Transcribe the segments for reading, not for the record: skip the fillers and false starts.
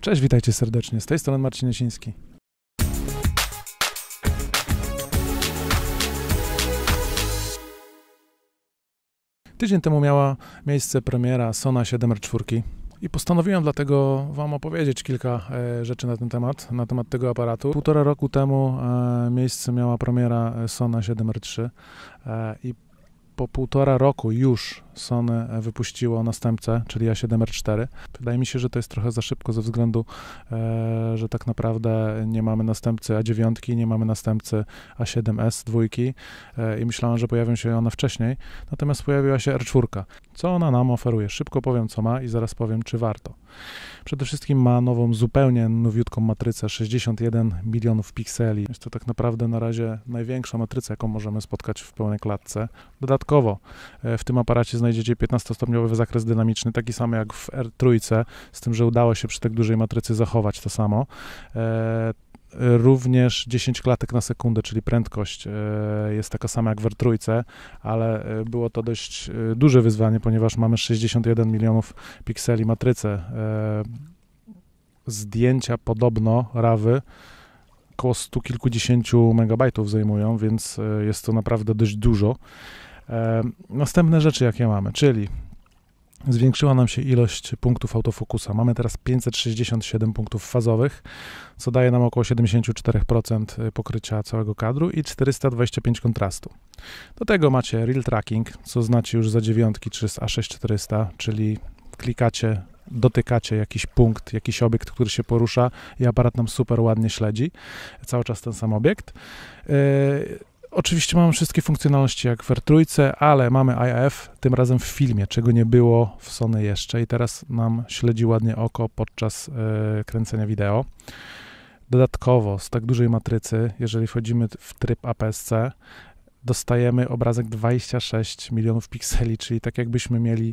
Cześć, witajcie serdecznie. Z tej strony Marcin Jasiński. Tydzień temu miała miejsce premiera Sona 7R4 i postanowiłem dlatego Wam opowiedzieć kilka rzeczy na temat tego aparatu. Półtora roku temu miejsce miała premiera Sona 7R3 i po półtora roku już Sony wypuściło następcę, czyli A7R4. Wydaje mi się, że to jest trochę za szybko ze względu, że tak naprawdę nie mamy następcy A9, nie mamy następcy A7S dwójki i myślałem, że pojawią się one wcześniej, natomiast pojawiła się R4. Co ona nam oferuje? Szybko powiem, co ma i zaraz powiem, czy warto. Przede wszystkim ma nową, zupełnie nowiutką matrycę, 61 milionów pikseli. Jest to tak naprawdę na razie największa matryca, jaką możemy spotkać w pełnej klatce. Dodatkowo w tym aparacie znajdziecie 15-stopniowy zakres dynamiczny, taki sam jak w R3, z tym, że udało się przy tak dużej matrycy zachować to samo. Również 10 klatek na sekundę, czyli prędkość jest taka sama jak w R3, ale było to dość duże wyzwanie, ponieważ mamy 61 milionów pikseli matrycę. Zdjęcia podobno RAWy około 100 kilkudziesięciu megabajtów zajmują, więc jest to naprawdę dość dużo. Następne rzeczy, jakie mamy, czyli zwiększyła nam się ilość punktów autofokusa. Mamy teraz 567 punktów fazowych, co daje nam około 74% pokrycia całego kadru i 425 kontrastu. Do tego macie Real Tracking, co znacie już za 9 czy z A6400, czyli klikacie, dotykacie jakiś punkt, jakiś obiekt, który się porusza i aparat nam super ładnie śledzi cały czas ten sam obiekt. Oczywiście mamy wszystkie funkcjonalności jak w R3, ale mamy IF, tym razem w filmie, czego nie było w Sony jeszcze i teraz nam śledzi ładnie oko podczas kręcenia wideo. Dodatkowo z tak dużej matrycy, jeżeli wchodzimy w tryb APS-C, dostajemy obrazek 26 milionów pikseli, czyli tak jakbyśmy mieli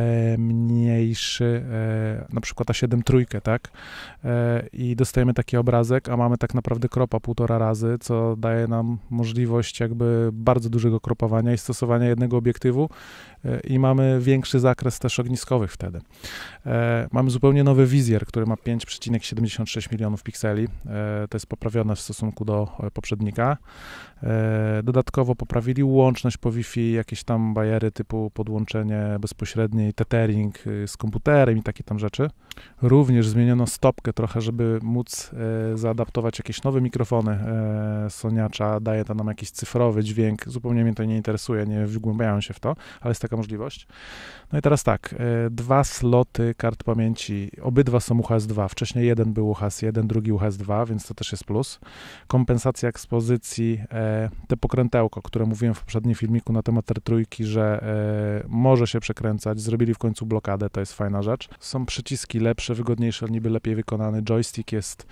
mniejszy, na przykład A7 trójkę, tak? I dostajemy taki obrazek, a mamy tak naprawdę kropa 1,5 razy, co daje nam możliwość jakby bardzo dużego kropowania i stosowania jednego obiektywu i mamy większy zakres też ogniskowych wtedy. Mamy zupełnie nowy wizjer, który ma 5,76 milionów pikseli. To jest poprawione w stosunku do poprzednika. Dodatkowo poprawili łączność po Wi-Fi, jakieś tam bariery typu podłączenie bezpośrednie, tethering z komputerem i takie tam rzeczy. Również zmieniono stopkę trochę, żeby móc zaadaptować jakieś nowe mikrofony Soniacza. Daje to nam jakiś cyfrowy dźwięk. Zupełnie mnie to nie interesuje, nie wgłębiałem się w to, ale jest taka możliwość. No i teraz tak, 2 sloty kart pamięci, obydwa są UHS-2. Wcześniej jeden był UHS-1, drugi UHS-2, więc to też jest plus. Kompensacja ekspozycji, te pokrętełko, które mówiłem w poprzednim filmiku na temat R3, że może się przekręcać, zrobili w końcu blokadę, to jest fajna rzecz. Są przyciski lepsze, wygodniejsze, niby lepiej wykonany. Joystick jest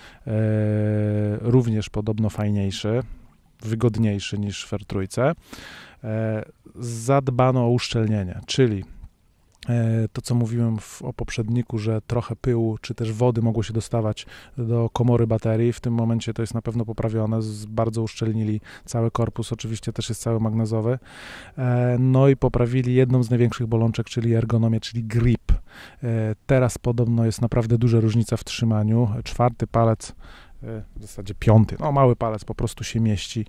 również podobno fajniejszy, wygodniejszy niż w R3. Zadbano o uszczelnienie, czyli to, co mówiłem o poprzedniku, że trochę pyłu czy też wody mogło się dostawać do komory baterii. W tym momencie to jest na pewno poprawione. Bardzo uszczelnili cały korpus, oczywiście też jest cały magnezowy. No i poprawili jedną z największych bolączek, czyli ergonomię, czyli grip. Teraz podobno jest naprawdę duża różnica w trzymaniu. 4. palec, w zasadzie 5, no mały palec po prostu się mieści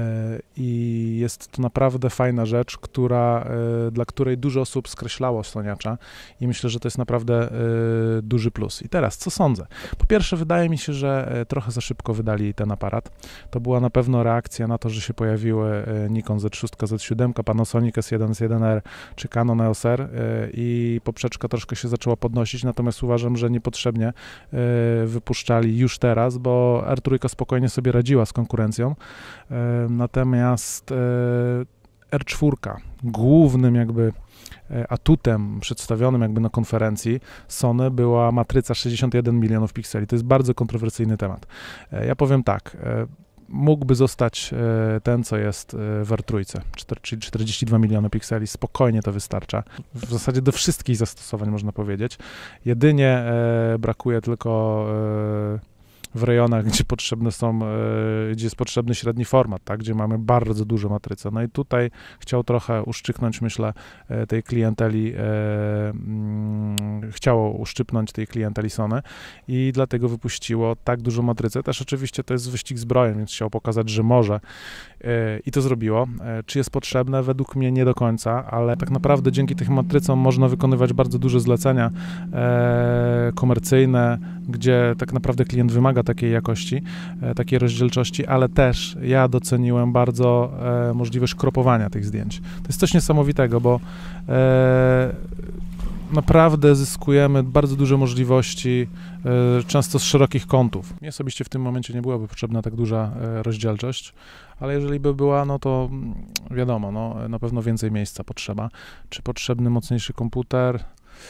i jest to naprawdę fajna rzecz, dla której dużo osób skreślało Soniacza i myślę, że to jest naprawdę duży plus. I teraz, co sądzę? Po pierwsze, wydaje mi się, że trochę za szybko wydali ten aparat. To była na pewno reakcja na to, że się pojawiły Nikon Z6, Z7, Panasonic S1, S1R czy Canon EOS R i poprzeczka troszkę się zaczęła podnosić, natomiast uważam, że niepotrzebnie wypuszczali już teraz, bo R3 spokojnie sobie radziła z konkurencją, natomiast R4 głównym jakby atutem przedstawionym jakby na konferencji Sony była matryca 61 milionów pikseli. To jest bardzo kontrowersyjny temat. Ja powiem tak, mógłby zostać ten, co jest w R3, czyli 42 miliony pikseli, spokojnie to wystarcza. W zasadzie do wszystkich zastosowań można powiedzieć. Jedynie brakuje tylko w rejonach, gdzie potrzebne są, gdzie jest potrzebny średni format, tak, gdzie mamy bardzo duże matryce. No i tutaj chciał trochę uszczyknąć, myślę, tej klienteli, chciało uszczypnąć tej klienteli Sony i dlatego wypuściło tak dużą matrycę. Też oczywiście to jest wyścig zbrojen, więc chciał pokazać, że może i to zrobiło. Czy jest potrzebne? Według mnie nie do końca, ale tak naprawdę dzięki tych matrycom można wykonywać bardzo duże zlecenia komercyjne, gdzie tak naprawdę klient wymaga takiej jakości, takiej rozdzielczości, ale też ja doceniłem bardzo możliwość kropowania tych zdjęć. To jest coś niesamowitego, bo naprawdę zyskujemy bardzo duże możliwości, często z szerokich kątów. Mnie osobiście w tym momencie nie byłaby potrzebna tak duża rozdzielczość, ale jeżeli by była, no to wiadomo, no, na pewno więcej miejsca potrzeba. Czy potrzebny mocniejszy komputer?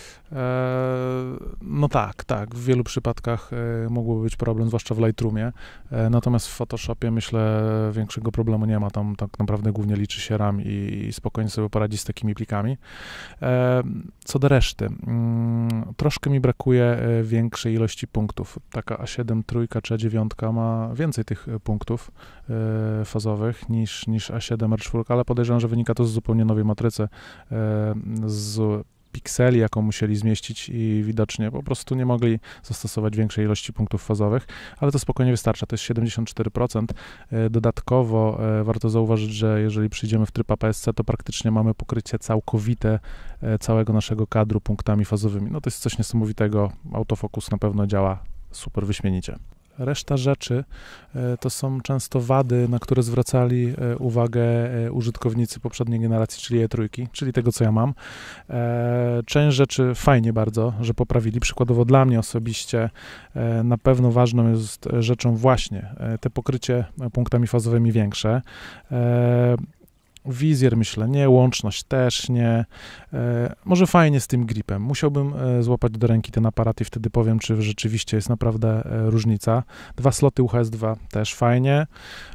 No tak, w wielu przypadkach mógłby być problem, zwłaszcza w Lightroomie, natomiast w Photoshopie myślę większego problemu nie ma, tam tak naprawdę głównie liczy się RAM i spokojnie sobie poradzi z takimi plikami. Co do reszty, troszkę mi brakuje większej ilości punktów, taka A7 trójka czy A9 ma więcej tych punktów fazowych niż A7 R4, ale podejrzewam, że wynika to z zupełnie nowej matrycy, z pikseli, jaką musieli zmieścić i widocznie po prostu nie mogli zastosować większej ilości punktów fazowych, ale to spokojnie wystarcza, to jest 74%. Dodatkowo warto zauważyć, że jeżeli przyjdziemy w tryb APS-C, to praktycznie mamy pokrycie całkowite całego naszego kadru punktami fazowymi. No to jest coś niesamowitego, autofokus na pewno działa super wyśmienicie. Reszta rzeczy to są często wady, na które zwracali uwagę użytkownicy poprzedniej generacji, czyli E3, czyli tego, co ja mam. Część rzeczy fajnie bardzo, że poprawili. Przykładowo dla mnie osobiście na pewno ważną jest rzeczą właśnie te pokrycie punktami fazowymi większe. Wizjer myślę nie, łączność też nie. Może fajnie z tym gripem. Musiałbym złapać do ręki ten aparat i wtedy powiem, czy rzeczywiście jest naprawdę różnica. 2 sloty UHS-2 też fajnie.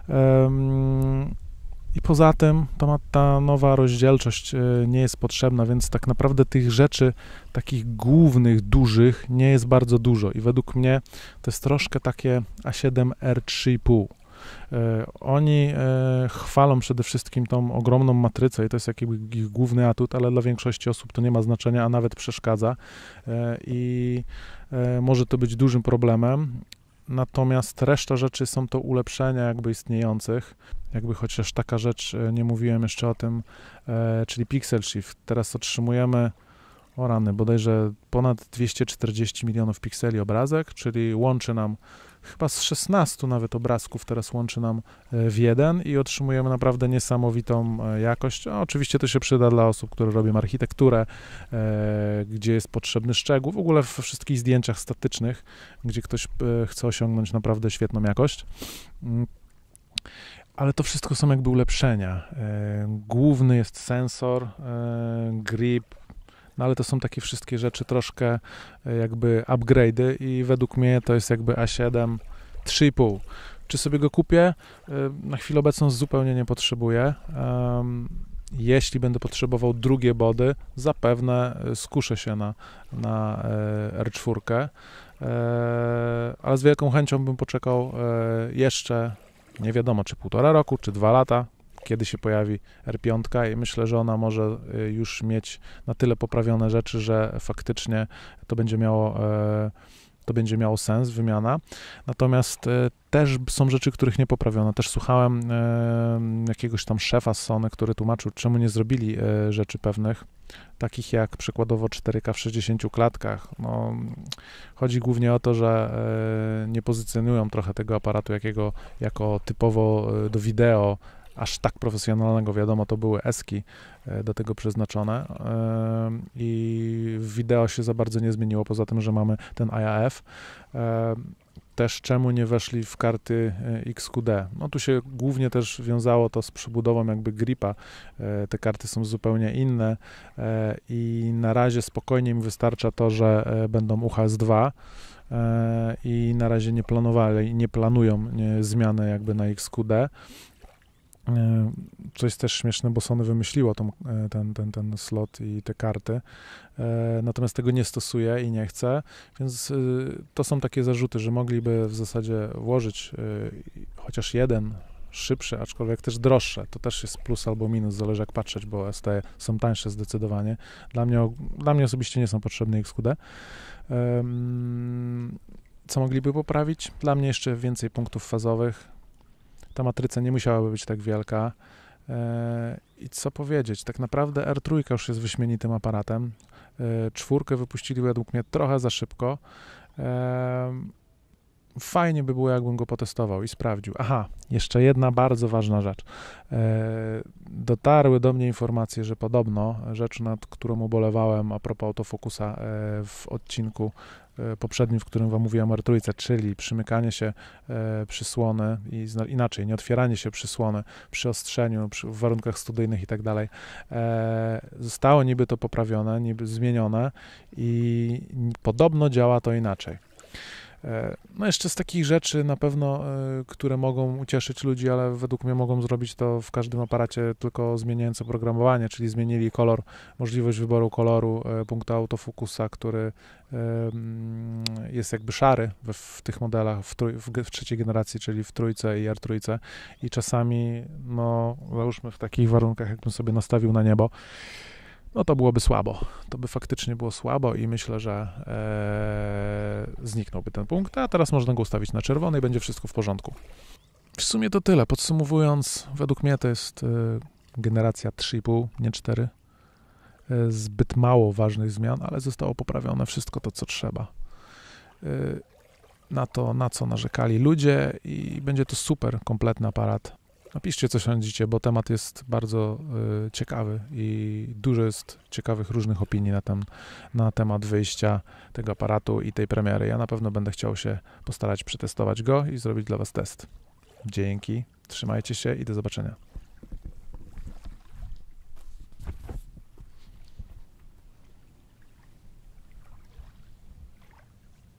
I poza tym ta nowa rozdzielczość nie jest potrzebna, więc tak naprawdę tych rzeczy takich głównych, dużych nie jest bardzo dużo i według mnie to jest troszkę takie A7R 3,5. Oni chwalą przede wszystkim tą ogromną matrycę i to jest jakiś ich główny atut, ale dla większości osób to nie ma znaczenia, a nawet przeszkadza i może to być dużym problemem. Natomiast reszta rzeczy są to ulepszenia jakby istniejących, jakby chociaż taka rzecz, nie mówiłem jeszcze o tym, czyli Pixel Shift. Teraz otrzymujemy, o rany, bodajże ponad 240 milionów pikseli obrazek, czyli łączy nam chyba z 16 nawet obrazków teraz łączy nam w jeden i otrzymujemy naprawdę niesamowitą jakość. Oczywiście to się przyda dla osób, które robią architekturę, gdzie jest potrzebny szczegół, w ogóle we wszystkich zdjęciach statycznych, gdzie ktoś chce osiągnąć naprawdę świetną jakość. Ale to wszystko są jakby ulepszenia. Główny jest sensor, grip, no ale to są takie wszystkie rzeczy troszkę jakby upgrade'y i według mnie to jest jakby A7 3,5. Czy sobie go kupię? Na chwilę obecną zupełnie nie potrzebuję. Jeśli będę potrzebował drugie body, zapewne skuszę się na R4, ale z wielką chęcią bym poczekał jeszcze, nie wiadomo czy 1,5 roku, czy 2 lata, kiedy się pojawi R5 i myślę, że ona może już mieć na tyle poprawione rzeczy, że faktycznie to będzie miało sens, wymiana. Natomiast też są rzeczy, których nie poprawiono. Też słuchałem jakiegoś tam szefa z Sony, który tłumaczył, czemu nie zrobili rzeczy pewnych, takich jak przykładowo 4K w 60 klatkach. No, chodzi głównie o to, że nie pozycjonują trochę tego aparatu jako typowo do wideo, aż tak profesjonalnego, wiadomo, to były eski do tego przeznaczone i w wideo się za bardzo nie zmieniło, poza tym, że mamy ten IAF. Też czemu nie weszli w karty XQD? No tu się głównie też wiązało to z przebudową jakby gripa. Te karty są zupełnie inne i na razie spokojnie mi wystarcza to, że będą UHS-2 i na razie nie planują zmiany jakby na XQD. Co jest też śmieszne, bo Sony wymyśliło ten slot i te karty, natomiast tego nie stosuje i nie chce, więc to są takie zarzuty, że mogliby w zasadzie włożyć chociaż jeden szybszy, aczkolwiek też droższe. To też jest plus albo minus, zależy jak patrzeć, bo ST są tańsze zdecydowanie. Dla mnie osobiście nie są potrzebne XQD. Co mogliby poprawić? Dla mnie jeszcze więcej punktów fazowych. Ta matryca nie musiałaby być tak wielka. I co powiedzieć? Tak naprawdę R3 już jest wyśmienitym aparatem. 4 wypuścili według mnie trochę za szybko. Fajnie by było, jakbym go potestował i sprawdził. Aha, jeszcze jedna bardzo ważna rzecz. Dotarły do mnie informacje, że podobno rzecz, nad którą ubolewałem a propos autofokusa w odcinku poprzednim, w którym wam mówiłem o R3, czyli przymykanie się przysłony i inaczej, nie otwieranie się przysłony przy ostrzeniu, w warunkach studyjnych i tak dalej. Zostało niby to poprawione, niby zmienione i podobno działa to inaczej. No jeszcze z takich rzeczy na pewno, które mogą ucieszyć ludzi, ale według mnie mogą zrobić to w każdym aparacie tylko zmieniając oprogramowanie, czyli zmienili kolor, możliwość wyboru koloru punktu autofokusa, który jest jakby szary w tych modelach w trzeciej generacji, czyli w trójce i R3 i czasami, no załóżmy w takich warunkach, jakbym sobie nastawił na niebo, no to byłoby słabo. To by faktycznie było słabo i myślę, że zniknąłby ten punkt, a teraz można go ustawić na czerwony i będzie wszystko w porządku. W sumie to tyle. Podsumowując, według mnie to jest generacja 3,5, nie 4. Zbyt mało ważnych zmian, ale zostało poprawione wszystko to, co trzeba. Na co narzekali ludzie i będzie to super kompletny aparat. Napiszcie, co sądzicie, bo temat jest bardzo ciekawy i dużo jest ciekawych różnych opinii na temat wyjścia tego aparatu i tej premiery. Ja na pewno będę chciał się postarać przetestować go i zrobić dla was test. Dzięki, trzymajcie się i do zobaczenia.